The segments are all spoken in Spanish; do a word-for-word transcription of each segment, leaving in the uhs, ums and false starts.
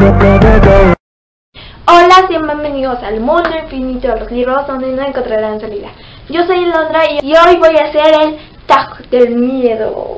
Hola, bienvenidos al mundo infinito de los libros donde no encontrarán salida. Yo soy Londra y hoy voy a hacer el tag del miedo.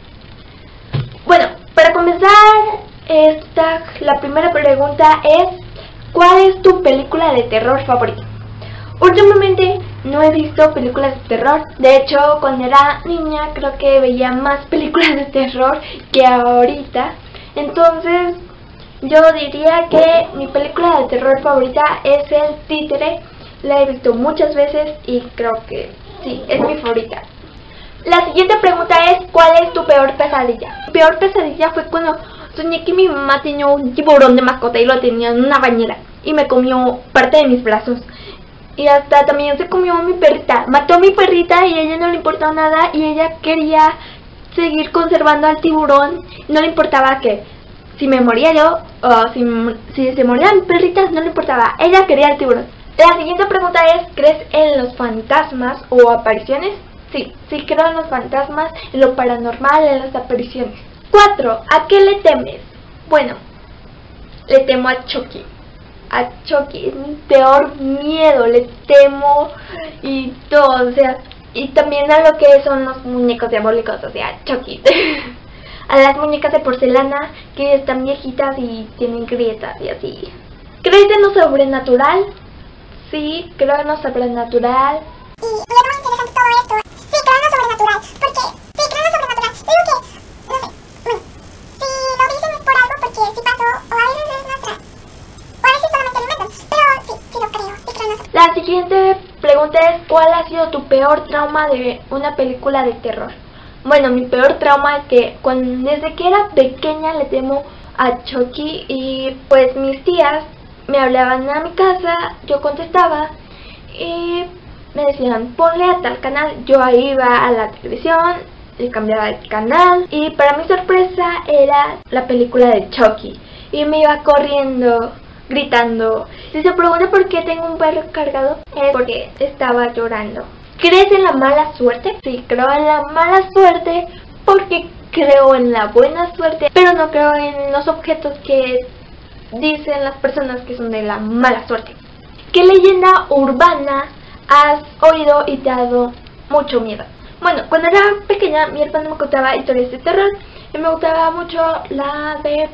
Bueno, para comenzar este tag, la primera pregunta es: ¿cuál es tu película de terror favorita? Últimamente no he visto películas de terror. De hecho, cuando era niña creo que veía más películas de terror que ahorita. Entonces yo diría que mi película de terror favorita es El Títere. La he visto muchas veces y creo que sí, es mi favorita. La siguiente pregunta es: ¿cuál es tu peor pesadilla? Mi peor pesadilla fue cuando soñé que mi mamá tenía un tiburón de mascota y lo tenía en una bañera y me comió parte de mis brazos. Y hasta también se comió a mi perrita. Mató a mi perrita y a ella no le importaba nada y ella quería seguir conservando al tiburón. No le importaba que si me moría yo o si, si se morían perritas, no le importaba. Ella quería al tiburón. La siguiente pregunta es: ¿crees en los fantasmas o apariciones? Sí, sí creo en los fantasmas, en lo paranormal, en las apariciones. cuatro. ¿A qué le temes? Bueno, le temo a Chucky. A Chucky es mi peor miedo, le temo y todo, o sea, y también a lo que son los muñecos diabólicos, o sea, Chucky. A las muñecas de porcelana que están viejitas y tienen grietas y así. ¿Crees en lo sobrenatural? Sí, creo en lo sobrenatural. Y me es muy interesante todo esto. Sí, creo en lo sobrenatural, porque sí, creo en lo sobrenatural. Yo digo que, no sé, bueno, si lo dicen es por algo, porque sí pasó, o a veces es nuestra, o a veces solamente lo inventan, pero sí, sí lo creo, sí creo en eso. La siguiente pregunta es: ¿cuál ha sido tu peor trauma de una película de terror? Bueno, mi peor trauma es que cuando, desde que era pequeña le temo a Chucky y pues mis tías me hablaban a mi casa, yo contestaba y me decían ponle a tal canal, yo ahí iba a la televisión, le cambiaba el canal y para mi sorpresa era la película de Chucky y me iba corriendo, gritando. Si se pregunta por qué tengo un perro cargado, es porque estaba llorando. ¿Crees en la mala suerte? Sí, creo en la mala suerte porque creo en la buena suerte, pero no creo en los objetos que dicen las personas que son de la mala suerte. ¿Qué leyenda urbana has oído y te ha dado mucho miedo? Bueno, cuando era pequeña mi hermano me contaba historias de terror y me gustaba mucho la de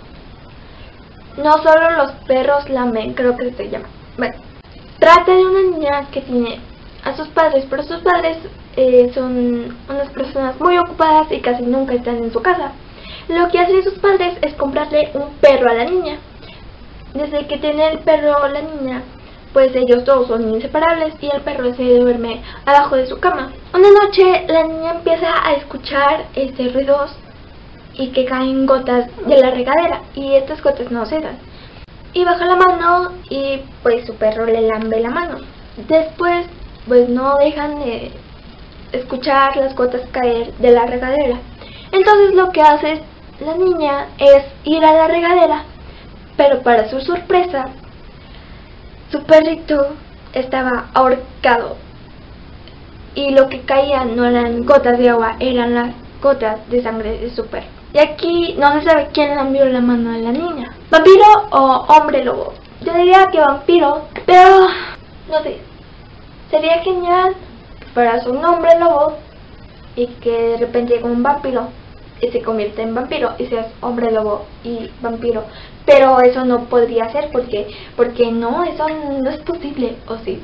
No solo los perros lamen, creo que se llama. Bueno, trata de una niña que tiene a sus padres, pero sus padres eh, son unas personas muy ocupadas y casi nunca están en su casa. Lo que hacen sus padres es comprarle un perro a la niña. Desde que tiene el perro la niña, pues ellos todos son inseparables y el perro se duerme abajo de su cama. Una noche la niña empieza a escuchar este ruidos y que caen gotas de la regadera y estas gotas no cesan. Y baja la mano y pues su perro le lambe la mano. Después pues no dejan de escuchar las gotas caer de la regadera. Entonces lo que hace la niña es ir a la regadera, pero para su sorpresa su perrito estaba ahorcado y lo que caía no eran gotas de agua, eran las gotas de sangre de su perro. Y aquí no se sabe quién lambió la mano a la niña, vampiro o hombre lobo. Yo diría que vampiro, pero no sé, sería genial que fueras un hombre lobo y que de repente llegue un vampiro y se convierte en vampiro y seas hombre lobo y vampiro. Pero eso no podría ser porque porque no, eso no es posible, ¿o sí?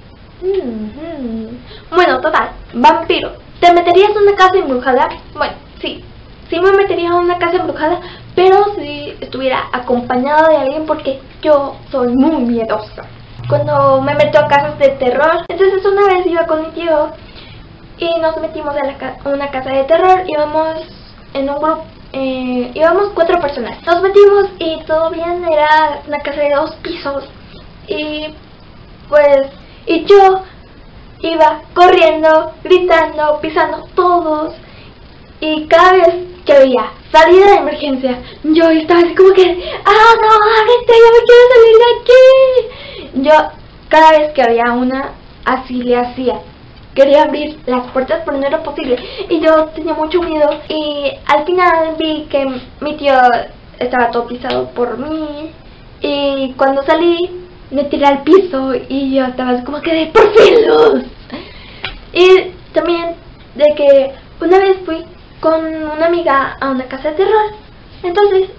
Mm-hmm. Bueno, total, vampiro. ¿Te meterías en una casa embrujada? Bueno, sí, sí me metería en una casa embrujada, pero si estuviera acompañada de alguien porque yo soy muy miedosa. Cuando me meto a casas de terror, entonces una vez iba con mi tío y nos metimos a, la ca a una casa de terror, íbamos en un grupo. Eh, íbamos cuatro personas, nos metimos y todo bien, era una casa de dos pisos y pues y yo iba corriendo, gritando, pisando todos y cada vez que veía salida de emergencia yo estaba así como que ¡ah no, ábrete, yo me quiero salir de aquí! Yo cada vez que había una así le hacía. Quería abrir las puertas pero no era posible y yo tenía mucho miedo y al final vi que mi tío estaba todo pisado por mí. Y cuando salí, me tiré al piso y yo estaba así como que de ¡por fin luz! Y también de que una vez fui con una amiga a una casa de terror. Entonces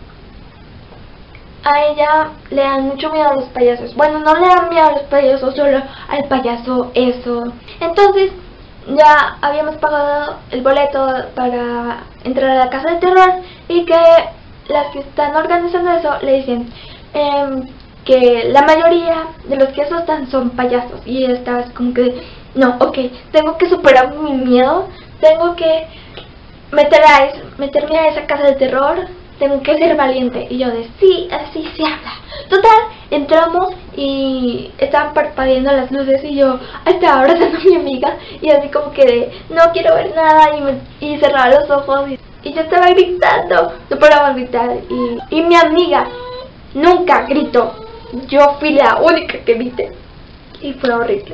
a ella le dan mucho miedo a los payasos. Bueno, no le dan miedo a los payasos, solo al payaso eso. Entonces ya habíamos pagado el boleto para entrar a la casa de terror. Y que las que están organizando eso le dicen eh, que la mayoría de los que asustan son payasos. Y ella estaba así como que no, ok, tengo que superar mi miedo. Tengo que meter a es, meterme a esa casa de terror. Tengo que ser valiente. Y yo de sí, así se habla. Total, entramos y estaban parpadeando las luces y yo estaba abrazando a mi amiga y así como que de no quiero ver nada y, me, y cerraba los ojos y, y yo estaba gritando, no paraba de gritar y, y mi amiga nunca gritó. Yo fui la única que grité y fue horrible.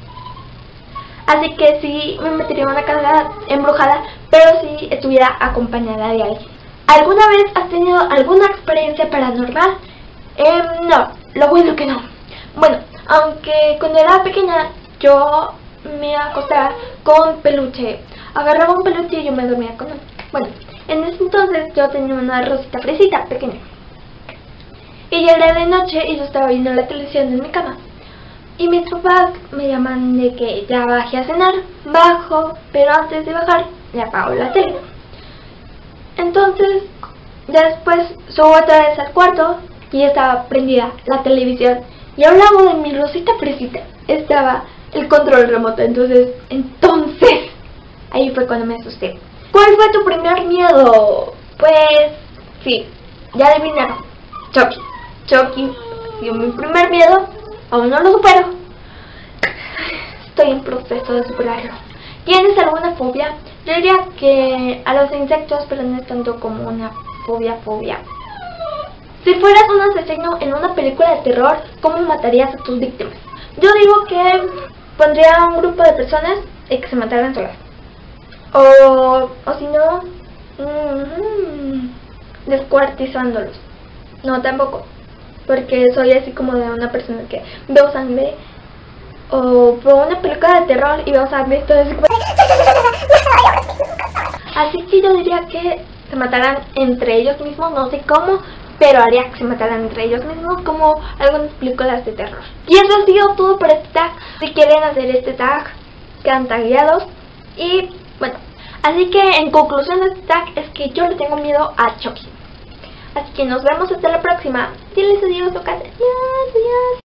Así que sí me metería en una casa embrujada, pero si estuviera acompañada de alguien. ¿Alguna vez has tenido alguna experiencia paranormal? Eh, no, lo bueno que no. Bueno, aunque cuando era pequeña yo me acostaba con peluche. Agarraba un peluche y yo me dormía con él. Bueno, en ese entonces yo tenía una rosita fresita pequeña. Y ya era de noche y yo estaba viendo la televisión en mi cama. Y mis papás me llaman de que ya bajé a cenar. Bajo, pero antes de bajar le apago la tele. Entonces, después subo otra vez al cuarto y estaba prendida la televisión. Y al lado de mi rosita fresita estaba el control remoto. Entonces, entonces, ahí fue cuando me asusté. ¿Cuál fue tu primer miedo? Pues, sí, ya adivinaron. Chucky. Chucky fue mi primer miedo. Aún no lo supero. Estoy en proceso de superarlo. ¿Tienes alguna fobia? Yo diría que a los insectos, pero no es tanto como una fobia, fobia. Si fueras un asesino en una película de terror, ¿cómo matarías a tus víctimas? Yo digo que pondría a un grupo de personas y que se mataran solas. O, o si no, mmm, descuartizándolos. No, tampoco. Porque soy así como de una persona que veo sangre. O veo una película de terror y veo sangre y todo eso. Así que yo diría que se mataran entre ellos mismos, no sé cómo, pero haría que se mataran entre ellos mismos como algunas películas de terror. Y eso ha sido todo para este tag. Si quieren hacer este tag, quedan tagueados. Y bueno, así que en conclusión de este tag es que yo le tengo miedo a Chucky. Así que nos vemos hasta la próxima. Diles adiós, Ocas. Adiós, adiós.